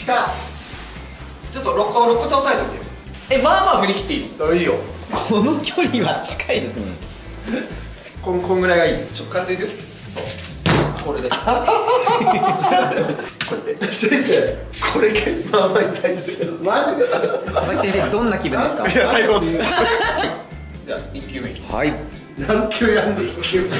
来た。ちょっと肋骨押さえてみて。まあまあ振り切っていい？いいよ。 この距離は近いですね。 こんぐらいがいい。ちょっと軽くいく？そう。これで。先生、これまあまあ痛いっすよ。マジで？ 佐々木先生、どんな気分ですか？ いや、最高っす。じゃあ1球目いきます。 はい。 何球やんで1球目。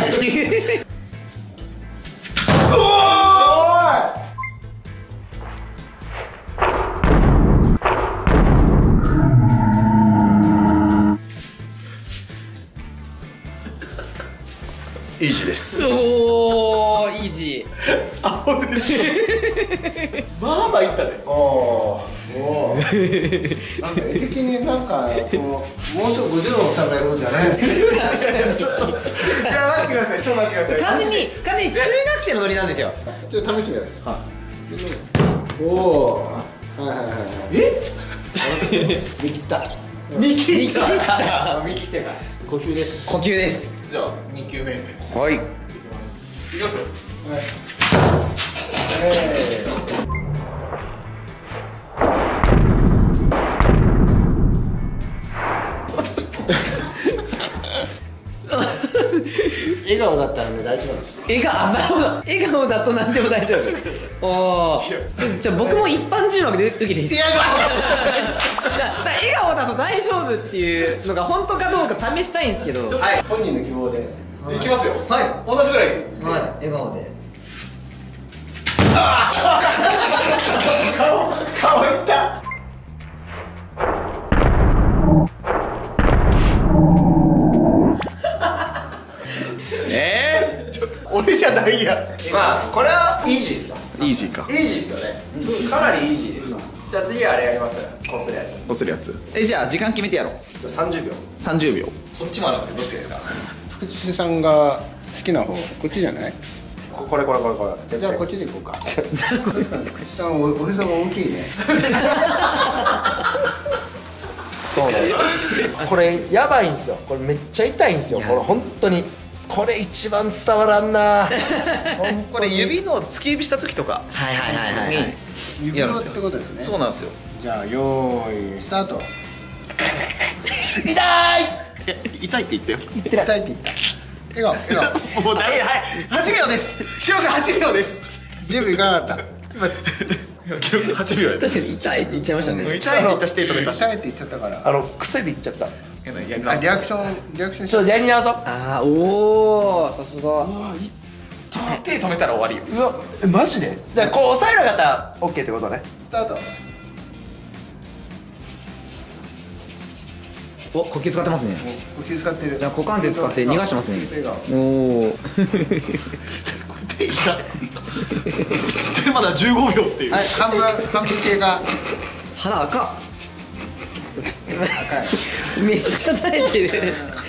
イージーです。 おー、イージー。 アホでしょ。まあまあいったね。おお。なんか絵的になんかもうすぐ50の食べるじゃね。いや待ってください。ちょっと待ってください。 完全に中学生のノリなんですよ。 ちょっと試してみます。はい。おお。はいはいはいはい。見切った。見切った。見切ってない。呼吸です。 呼吸です。 じゃあ2球目。 はい。 いきます。いきますよ。はい。笑顔だったらね大丈夫なんです。 なるほど。笑顔だと何でも大丈夫。おお。じゃあ僕も一般人枠で受けていいですか？笑顔だと大丈夫っていうのが本当かどうか試したいんですけど。 はい。本人の希望で。いきますよ。はい。同じぐらい。 はい。笑顔で。 顔いった。俺じゃないや。まあこれはイージーですわ。イージーか。イージーですよね。かなりイージーですわ。じゃあ次はあれやります。こするやつ。こするやつ。 じゃあ時間決めてやろう。 じゃあ30秒。 30秒。 こっちもあるんですけどどっちですか？ 福地さんが好きな方、こっちじゃない？ これ。 じゃあこっちでいこうか。福地さんおへそが大きいね。 そうなんですよ。これやばいんですよ。これめっちゃ痛いんですよ。これ本当に。これ一番伝わらんな。これ指の突き指した時とかに指輪ってことですね。 そうなんですよ。 じゃあよーいスタート。 痛い。痛いって言ったよ。 言ってない。痛いって言った。笑顔。 もうダメ。はい。8秒です。記録8秒です。 準備いかなかった。 記録8秒や。 確かに痛いって言っちゃいましたね。 痛いって言ったし手止めたし。 痛いって言っちゃったから。 癖で言っちゃった。 リアクションちょっとやり直そう。 ああ、おお、さすが。 手止めたら終わりよ。うわ、マジで？じゃあこう押さえなかったら OK ってことね。 スタート。 お、呼吸使ってますね。 呼吸使ってる。 じゃあ股関節使って逃がしてますね。おお。 手痛い。知ってる、まだ15秒っていう。 はい、半分経過。 腹赤っ。めっちゃ耐えてる。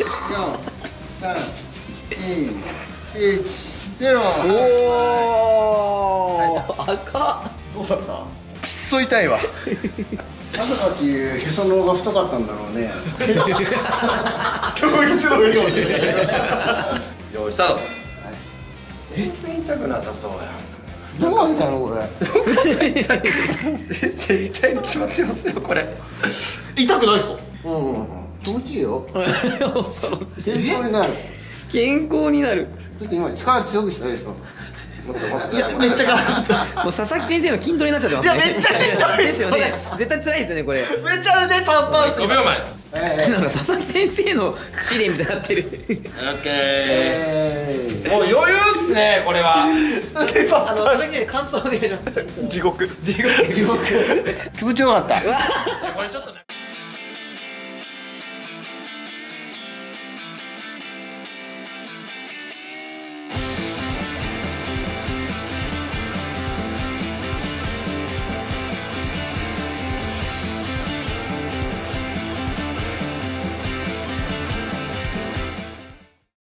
4、3、2、1、0。 おお。赤っ。 どうだった？くっそ痛いわ。 さぞかしへその緒が太かったんだろうね。 今日一度上よ。よいスタート。全然痛くなさそうやん。 どこが痛いのこれ。 先生痛いに決まってますよこれ。痛くないですか？ 気持ちいいよ。 恐ろしい。 健康になる。 健康になる。 ちょっと今力強くしたいですか？ いやめっちゃ辛かった。 もう佐々木先生の筋トレになっちゃってますね。 いやめっちゃしんどいですよね。絶対辛いですよねこれ。 めっちゃ腕パンパンっす。5秒前。 なんか佐々木先生の試練みたいになってる。 オッケー。もう余裕っすねこれは。腕パンパン。 佐々木先生感想お願いします。 地獄。 気持ちよかった。 これちょっとね。